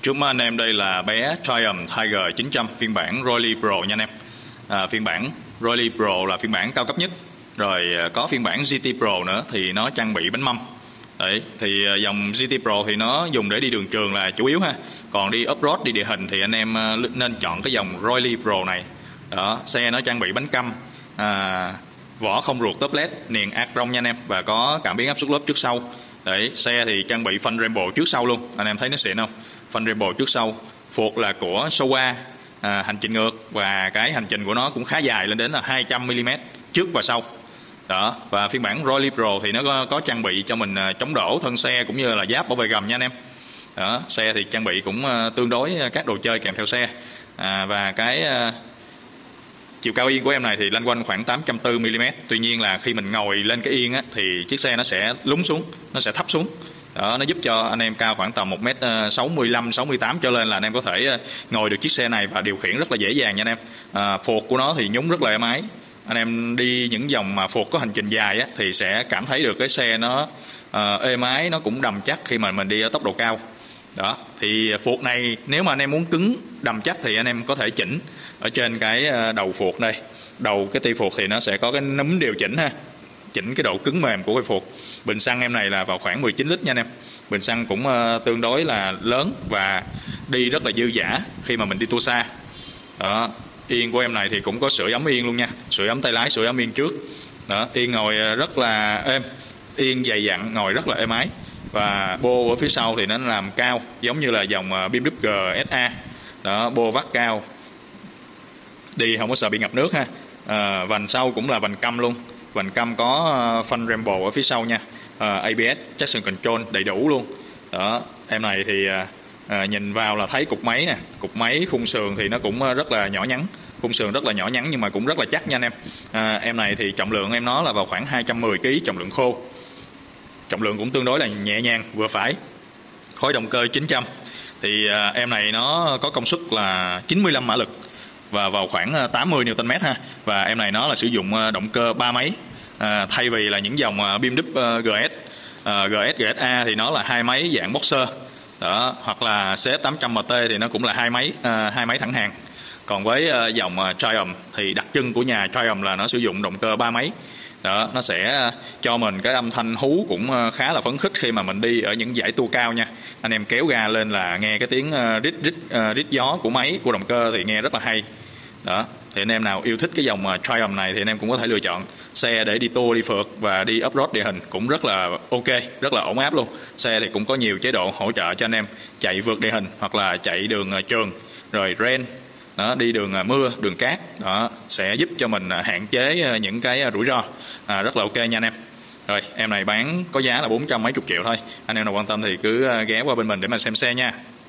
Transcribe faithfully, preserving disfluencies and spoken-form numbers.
Trước mắt anh em đây là bé Triumph Tiger chín trăm phiên bản Royale Pro nha anh em. à, Phiên bản Royale Pro là phiên bản cao cấp nhất. Rồi có phiên bản giê tê Pro nữa thì nó trang bị bánh mâm. Đấy, thì dòng giê tê Pro thì nó dùng để đi đường trường là chủ yếu ha. Còn đi off-road, đi địa hình thì anh em nên chọn cái dòng Royale Pro này. Đó, xe nó trang bị bánh căm, à, vỏ không ruột toplet, niền Acron nha anh em, và có cảm biến áp suất lớp trước sau. Đấy, xe thì trang bị phanh Rambo trước sau luôn, anh em thấy nó xịn không? Phanh Rambo trước sau, phuộc là của Showa, à, hành trình ngược, và cái hành trình của nó cũng khá dài, lên đến là hai trăm mi li mét trước và sau. Đó, và phiên bản Royale Pro thì nó có, có trang bị cho mình chống đổ thân xe cũng như là giáp bảo vệ gầm nha anh em. Đó, xe thì trang bị cũng tương đối các đồ chơi kèm theo xe, à, và cái uh, chiều cao yên của em này thì lanh quanh khoảng tám trăm bốn mươi mi li mét. Tuy nhiên là khi mình ngồi lên cái yên á, thì chiếc xe nó sẽ lún xuống, nó sẽ thấp xuống. Đó, nó giúp cho anh em cao khoảng tầm một mét sáu mươi lăm, sáu mươi tám trở lên là anh em có thể ngồi được chiếc xe này và điều khiển rất là dễ dàng nha anh em. à, Phuộc của nó thì nhúng rất là êm ái. Anh em đi những dòng mà phuộc có hành trình dài á, thì sẽ cảm thấy được cái xe nó uh, êm ái, nó cũng đầm chắc khi mà mình đi ở tốc độ cao. Đó, thì phuộc này nếu mà anh em muốn cứng đầm chắc thì anh em có thể chỉnh ở trên cái đầu phuộc đây. Đầu cái ti phuộc thì nó sẽ có cái núm điều chỉnh ha, chỉnh cái độ cứng mềm của cái phuộc. Bình xăng em này là vào khoảng mười chín lít nha anh em. Bình xăng cũng uh, tương đối là lớn và đi rất là dư dả khi mà mình đi tour xa. Đó, yên của em này thì cũng có sưởi ấm yên luôn nha, sưởi ấm tay lái, sưởi ấm yên trước. Đó, yên ngồi rất là êm, yên dày dặn, ngồi rất là êm ái. Và bô ở phía sau thì nó làm cao giống như là dòng bê em vê ét a. Đó, bô vắt cao, đi không có sợ bị ngập nước ha. à, Vành sau cũng là vành căm luôn, vành căm có phanh Rambo ở phía sau nha. à, a bê ét, traction control đầy đủ luôn. Đó, em này thì à, nhìn vào là thấy cục máy nè, cục máy khung sườn thì nó cũng rất là nhỏ nhắn, khung sườn rất là nhỏ nhắn nhưng mà cũng rất là chắc nha anh em. à, Em này thì trọng lượng em nó là vào khoảng hai trăm mười ki lô gam trọng lượng khô, trọng lượng cũng tương đối là nhẹ nhàng vừa phải. Khối động cơ chín trăm thì à, em này nó có công suất là chín mươi lăm mã lực và vào khoảng tám mươi niu tơn mét ha. Và em này nó là sử dụng động cơ ba máy, à, thay vì là những dòng bê em vê giê ét, à, giê ét, giê ét a thì nó là hai máy dạng boxer. Đó, hoặc là xê ép tám trăm em tê thì nó cũng là hai máy, à, hai máy thẳng hàng. Còn với à, dòng à, Triumph thì đặc trưng của nhà Triumph là nó sử dụng động cơ ba máy. Đó, nó sẽ cho mình cái âm thanh hú cũng khá là phấn khích khi mà mình đi ở những dải tua cao nha. Anh em kéo ga lên là nghe cái tiếng rít rít rít gió của máy, của động cơ thì nghe rất là hay. Đó, thì anh em nào yêu thích cái dòng Triumph này thì anh em cũng có thể lựa chọn. Xe để đi tour, đi phượt và đi off-road địa hình cũng rất là ok, rất là ổn áp luôn. Xe thì cũng có nhiều chế độ hỗ trợ cho anh em chạy vượt địa hình hoặc là chạy đường trường, rồi ren. Đó, đi đường mưa, đường cát. Đó, sẽ giúp cho mình hạn chế những cái rủi ro, à, rất là ok nha anh em. Rồi, em này bán có giá là bốn trăm mấy chục triệu thôi. Anh em nào quan tâm thì cứ ghé qua bên mình để mà xem xe nha.